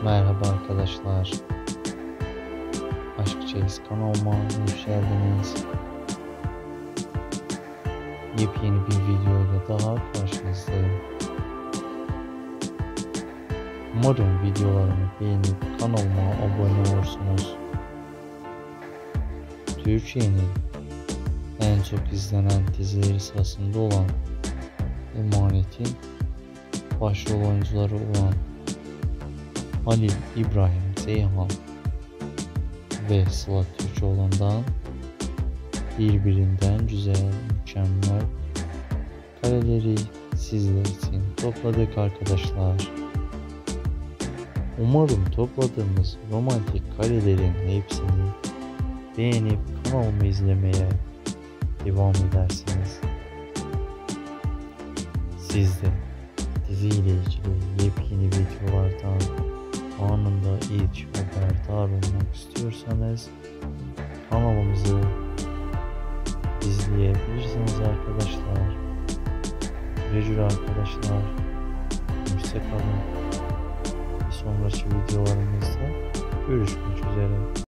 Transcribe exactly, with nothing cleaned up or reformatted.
Merhaba arkadaşlar. Aşk Çeyiz kanalıma hoş geldiniz. Yepyeni bir videoyla daha karşınızdayım. Umarım videolarımı beğenip kanalıma abone olursunuz. Türkiye'nin en çok izlenen dizileri sırasında olan Emanet'in başrol oyuncuları olan Halil İbrahim Ceyhan ve Sıla Türkoğlu'ndan birbirinden güzel, mükemmel kareleri sizler için topladık arkadaşlar. Umarım topladığımız romantik karelerin hepsini beğenip kanalımı izlemeye devam edersiniz. Siz de dizi ile ilgili yepyeni videolardan anında ilk haberdar olmak istiyorsanız kanalımızı izleyebilirsiniz arkadaşlar. Güle arkadaşlar. Hoşça kalın. Bir sonraki videolarımızda görüşmek üzere.